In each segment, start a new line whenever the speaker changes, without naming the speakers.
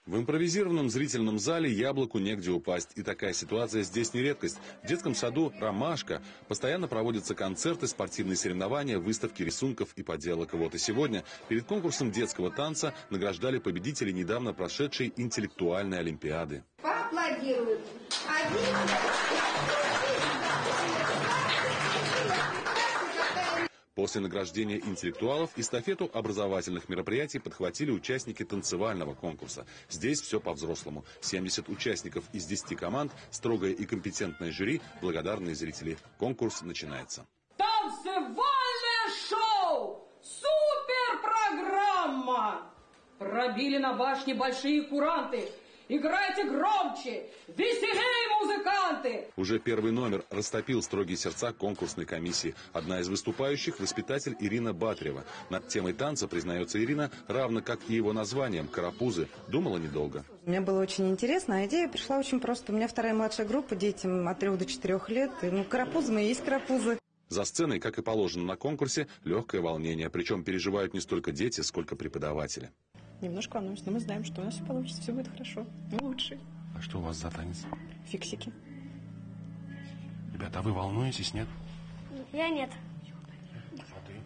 В импровизированном зрительном зале яблоку негде упасть. И такая ситуация здесь не редкость. В детском саду «Ромашка» постоянно проводятся концерты, спортивные соревнования, выставки рисунков и поделок. Вот и сегодня перед конкурсом детского танца награждали победителей недавно прошедшей интеллектуальной олимпиады.
Поаплодируют.
После награждения интеллектуалов эстафету образовательных мероприятий подхватили участники танцевального конкурса. Здесь все по-взрослому. 70 участников из 10 команд, строгое и компетентное жюри, благодарные зрители. Конкурс начинается.
Танцевальное шоу! Суперпрограмма! Пробили на башне большие куранты. Играйте громче! Веселей, музыканты!
Уже первый номер растопил строгие сердца конкурсной комиссии. Одна из выступающих – воспитатель Ирина Батрева. Над темой танца, признается Ирина, равно как и его названием – «Карапузы». Думала недолго.
Мне было очень интересно, а идея пришла очень просто. У меня вторая младшая группа, детям от 3 до 4 лет. И, карапузы мы и есть карапузы.
За сценой, как и положено на конкурсе, легкое волнение. Причем переживают не столько дети, сколько преподаватели.
Немножко волнуюсь, но мы знаем, что у нас все получится, все будет хорошо. Мы лучшие.
А что у вас за танец?
Фиксики.
Ребята, а вы волнуетесь, нет?
Я нет.
А ты?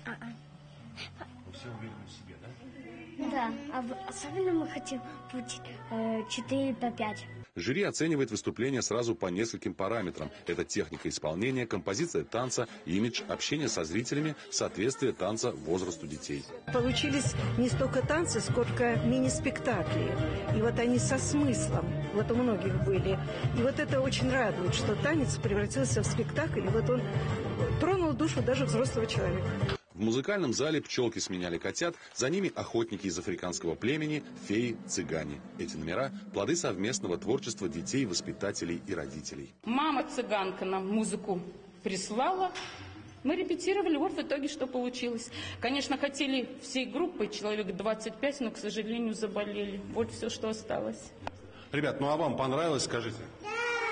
Вы все уверены в себе, да?
Да, особенно мы хотим быть 4 по 5.
Жюри оценивает выступление сразу по нескольким параметрам. Это техника исполнения, композиция танца, имидж, общение со зрителями, соответствие танца возрасту детей.
Получились не столько танцы, сколько мини-спектакли. И вот они со смыслом. Вот у многих были. И вот это очень радует, что танец превратился в спектакль. И вот он тронул душу даже взрослого человека.
В музыкальном зале пчелки сменяли котят, за ними охотники из африканского племени, феи, цыгане. Эти номера – плоды совместного творчества детей, воспитателей и родителей.
Мама-цыганка нам музыку прислала. Мы репетировали, вот в итоге что получилось. Конечно, хотели всей группой, человек 25, но, к сожалению, заболели. Вот все, что осталось.
Ребят, ну а вам понравилось, скажите? Да!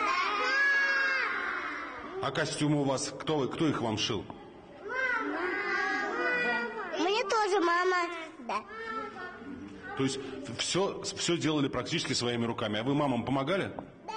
А костюмы у вас, кто их вам шил?
Мне тоже мама. Да.
То есть все делали практически своими руками. А вы мамам помогали?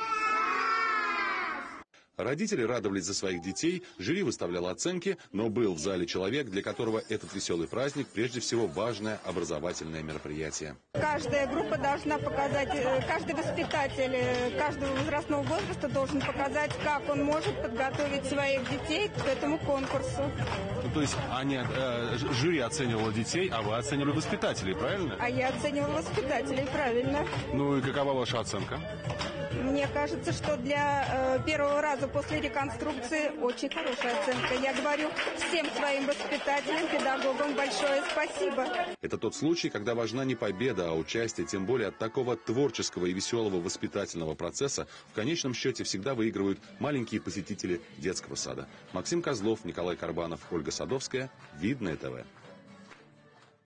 Родители радовались за своих детей, жюри выставляло оценки, но был в зале человек, для которого этот веселый праздник прежде всего важное образовательное мероприятие.
Каждая группа должна показать, каждый воспитатель каждого возрастного возраста должен показать, как он может подготовить своих детей к этому конкурсу.
Ну, то есть жюри оценивало детей, а вы оценивали воспитателей, правильно?
А я оценивала воспитателей, правильно.
Ну и какова ваша оценка?
Мне кажется, что для первого раза после реконструкции очень хорошая оценка. Я говорю всем своим воспитателям, педагогам большое спасибо.
Это тот случай, когда важна не победа, а участие, тем более от такого творческого и веселого воспитательного процесса в конечном счете всегда выигрывают маленькие посетители детского сада. Максим Козлов, Николай Карбанов, Ольга Садовская. Видное ТВ.